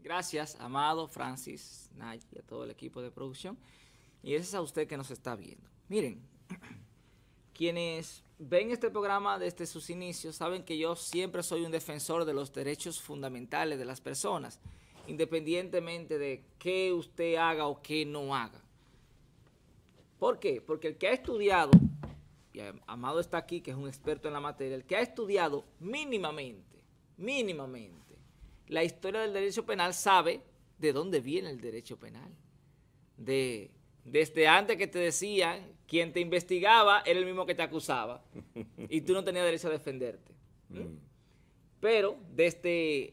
Gracias, Amado, Francis, Nay y a todo el equipo de producción. Y ese es a usted que nos está viendo. Miren, quienes ven este programa desde sus inicios saben que yo siempre soy un defensor de los derechos fundamentales de las personas, independientemente de qué usted haga o qué no haga. ¿Por qué? Porque el que ha estudiado, y Amado está aquí, que es un experto en la materia, el que ha estudiado mínimamente, la historia del derecho penal sabe de dónde viene el derecho penal. Desde antes que te decían, quien te investigaba era el mismo que te acusaba y tú no tenías derecho a defenderte. Pero desde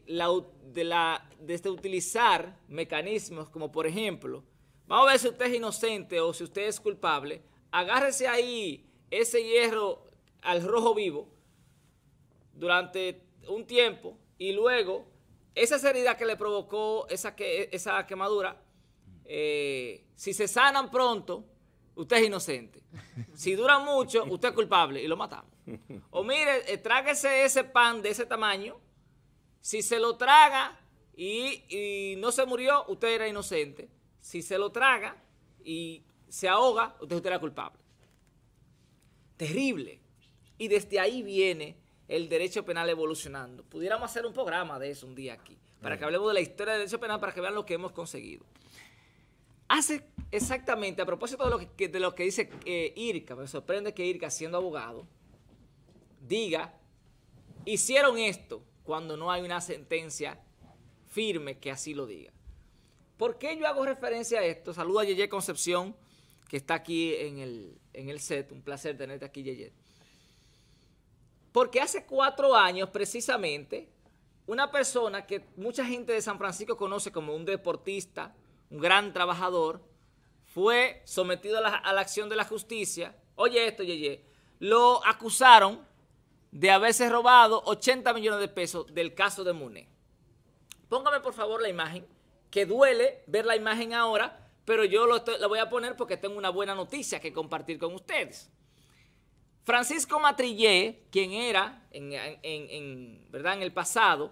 utilizar mecanismos como, por ejemplo, vamos a ver si usted es inocente o si usted es culpable, agárrese ahí ese hierro al rojo vivo durante un tiempo y luego esa herida que le provocó esa quemadura, si se sanan pronto, usted es inocente. Si dura mucho, usted es culpable y lo matamos. O mire, tráguese ese pan de ese tamaño. Si se lo traga y no se murió, usted era inocente. Si se lo traga y se ahoga, usted era culpable. Terrible. Y desde ahí viene el derecho penal evolucionando. Pudiéramos hacer un programa de eso un día aquí, para que hablemos de la historia del derecho penal, para que vean lo que hemos conseguido. Hace exactamente, a propósito de lo que dice Irka, me sorprende que Irka, siendo abogado, diga, hicieron esto cuando no hay una sentencia firme que así lo diga. ¿Por qué yo hago referencia a esto? Saludo a Yeye Concepción, que está aquí en el set. Un placer tenerte aquí, Yeye. Porque hace 4 años, precisamente, una persona que mucha gente de San Francisco conoce como un deportista, un gran trabajador, fue sometido a la acción de la justicia. Oye esto, Yeye. Lo acusaron de haberse robado 80 millones de pesos del caso de Muné. Póngame, por favor, la imagen, que duele ver la imagen ahora, pero yo la voy a poner porque tengo una buena noticia que compartir con ustedes. Francisco Matrillé, quien era ¿verdad? En el pasado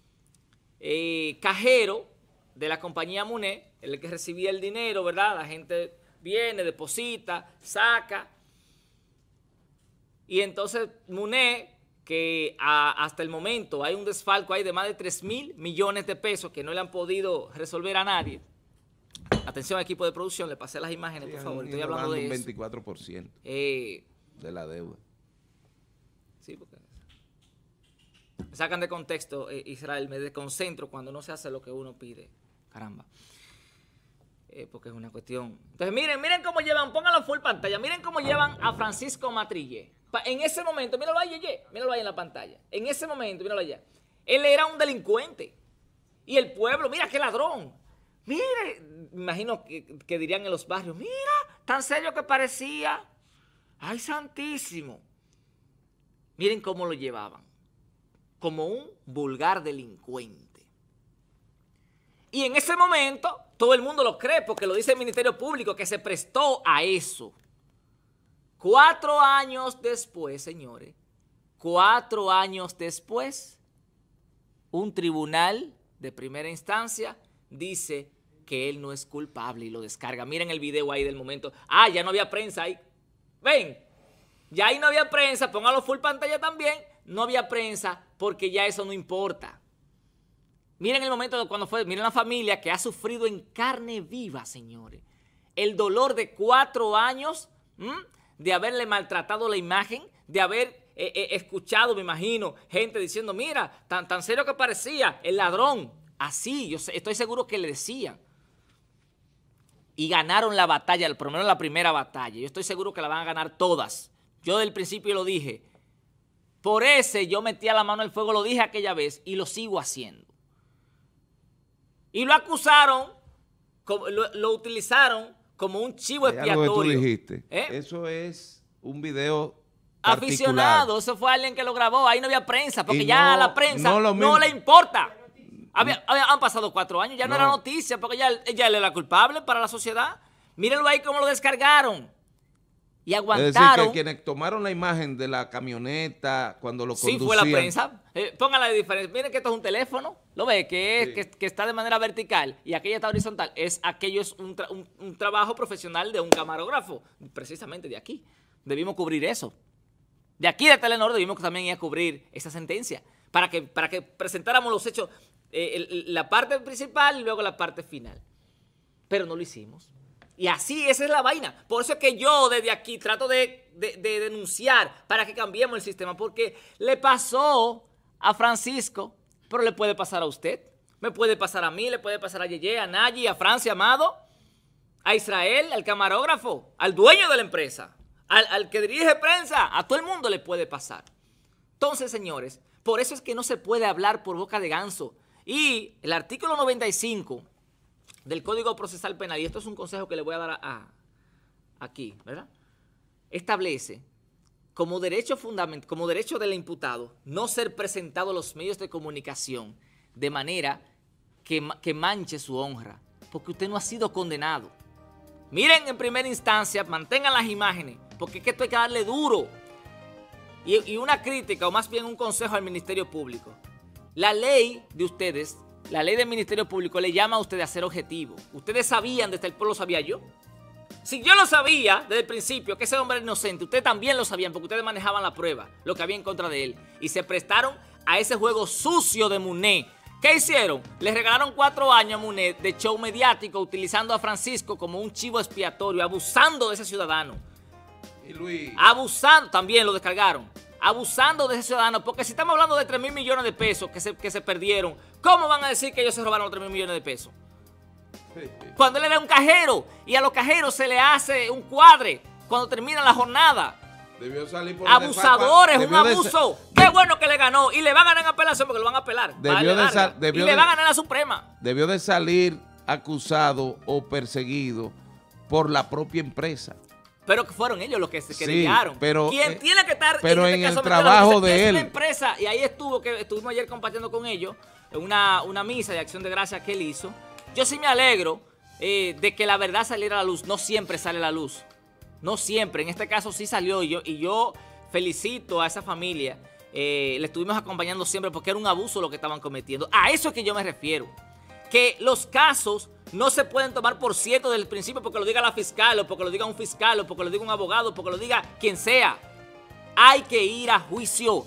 cajero de la compañía Muné, el que recibía el dinero, ¿verdad? La gente viene, deposita, saca. Y entonces Muné, que hasta el momento hay un desfalco ahí de más de 3.000 millones de pesos que no le han podido resolver a nadie. Atención, equipo de producción, le pasé las imágenes, por favor. Estoy hablando de eso. Un 24% de la deuda. Sí, porque me sacan de contexto, Israel, me desconcentro cuando no se hace lo que uno pide. Caramba. Porque es una cuestión. Entonces, miren cómo llevan, pónganlo full pantalla, miren cómo llevan a Francisco Matrillé. En ese momento, míralo ahí, míralo ahí en la pantalla. En ese momento, míralo allá. Él era un delincuente. Y el pueblo, mira qué ladrón. Mire, me imagino que dirían en los barrios, mira, tan serio que parecía. Ay, santísimo. Miren cómo lo llevaban. Como un vulgar delincuente. Y en ese momento, todo el mundo lo cree porque lo dice el Ministerio Público que se prestó a eso. 4 años después, señores, 4 años después, un tribunal de primera instancia dice que él no es culpable y lo descarga. Miren el video ahí del momento. Ah, ya no había prensa ahí. Ven, ya ahí no había prensa, póngalo full pantalla también. No había prensa porque ya eso no importa. Miren el momento de cuando fue, miren la familia que ha sufrido en carne viva, señores. El dolor de 4 años de haberle maltratado la imagen, de haber escuchado, me imagino, gente diciendo, mira, tan serio que parecía, el ladrón. Así, yo estoy seguro que le decían. Y ganaron la batalla, por lo menos la primera batalla. Yo estoy seguro que la van a ganar todas. Yo del principio lo dije. Por ese yo metía la mano en el fuego, lo dije aquella vez y lo sigo haciendo. Y lo acusaron, lo utilizaron como un chivo expiatorio. Algo que tú dijiste. Eso es un video aficionado. Eso fue alguien que lo grabó. Ahí no había prensa, porque ya a la prensa no le importa. Han pasado 4 años, ya no era noticia, porque ya él era culpable para la sociedad. Mírenlo ahí cómo lo descargaron. Y aguantaron. Es decir, que quienes tomaron la imagen de la camioneta cuando lo conducían. Sí, fue la prensa. Póngala de diferencia. Miren que esto es un teléfono. ¿Lo ve? Que está de manera vertical y aquella está horizontal. Aquello es un trabajo profesional de un camarógrafo. Precisamente de aquí. Debimos cubrir eso. De aquí de Telenor debimos también ir a cubrir esa sentencia. Para que presentáramos los hechos, la parte principal y luego la parte final. Pero no lo hicimos. Y así, esa es la vaina. Por eso es que yo desde aquí trato de denunciar para que cambiemos el sistema. Porque le pasó a Francisco, pero le puede pasar a usted. Me puede pasar a mí, le puede pasar a Yeye, a Nayi, a Francia Amado, a Israel, al camarógrafo, al dueño de la empresa, al que dirige prensa. A todo el mundo le puede pasar. Entonces, señores, por eso es que no se puede hablar por boca de ganso. Y el artículo 95... del Código Procesal Penal, y esto es un consejo que le voy a dar aquí, ¿verdad? Establece como derecho del imputado no ser presentado a los medios de comunicación de manera que manche su honra, porque usted no ha sido condenado. Miren en primera instancia, mantengan las imágenes, porque es que esto hay que darle duro. Y una crítica, o más bien un consejo al Ministerio Público. La ley de ustedes... La ley del Ministerio Público le llama a ustedes a ser objetivo. Ustedes sabían, desde el pueblo lo sabía yo. Si yo lo sabía desde el principio, que ese hombre era inocente, ustedes también lo sabían porque ustedes manejaban la prueba, lo que había en contra de él. Y se prestaron a ese juego sucio de Muné. ¿Qué hicieron? Le regalaron 4 años a Muné de show mediático, utilizando a Francisco como un chivo expiatorio, abusando de ese ciudadano. Y Luis. Abusando, también lo descargaron. Abusando de ese ciudadano, porque si estamos hablando de 3.000 millones de pesos que se perdieron, ¿cómo van a decir que ellos se robaron los 3.000 millones de pesos? Cuando él era un cajero y a los cajeros se le hace un cuadre cuando termina la jornada. Debió salir por abusadores, un abuso. Qué bueno que le ganó y le va a ganar en apelación porque lo van a apelar. Y le va a ganar en la Suprema. Debió de salir acusado o perseguido por la propia empresa. Pero que fueron ellos los que se quedaron. Pero quien tiene que estar pero en el trabajo de él. Es una empresa, y ahí estuvimos ayer compartiendo con ellos en una misa de acción de gracias que él hizo. Yo sí me alegro de que la verdad saliera a la luz. No siempre sale a la luz. No siempre. En este caso sí salió. Y yo felicito a esa familia. Le estuvimos acompañando siempre porque era un abuso lo que estaban cometiendo. A eso es que yo me refiero. Que los casos no se pueden tomar por cierto desde el principio porque lo diga la fiscal, o porque lo diga un fiscal, o porque lo diga un abogado, o porque lo diga quien sea. Hay que ir a juicio.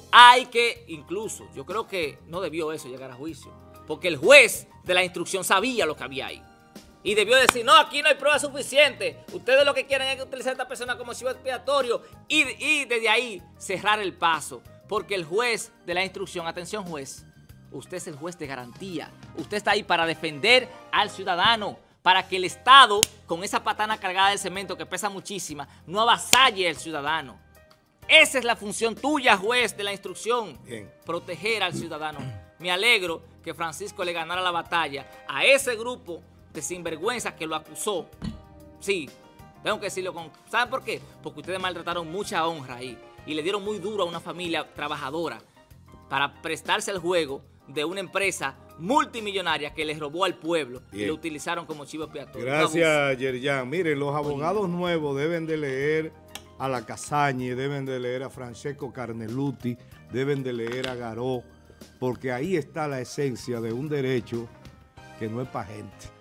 Incluso, yo creo que no debió eso llegar a juicio. Porque el juez de la instrucción sabía lo que había ahí. Y debió decir, no, aquí no hay prueba suficiente. Ustedes lo que quieren es utilizar a esta persona como chivo expiatorio. Y desde ahí cerrar el paso. Porque el juez de la instrucción, atención juez, usted es el juez de garantía. Usted está ahí para defender al ciudadano, para que el Estado, con esa patana cargada de cemento que pesa muchísima, no avasalle al ciudadano. Esa es la función tuya, juez de la instrucción. Bien. Proteger al ciudadano. Me alegro que Francisco le ganara la batalla a ese grupo de sinvergüenzas que lo acusó. Sí, tengo que decirlo con... ¿Saben por qué? Porque ustedes maltrataron mucha honra ahí y le dieron muy duro a una familia trabajadora para prestarse al juego de una empresa multimillonaria que les robó al pueblo. Bien. Y lo utilizaron como chivo expiatorio. Gracias, Yerjan. Miren, los abogados nuevos deben de leer a la Casañe, deben de leer a Francesco Carneluti, deben de leer a Garó, porque ahí está la esencia de un derecho que no es para gente.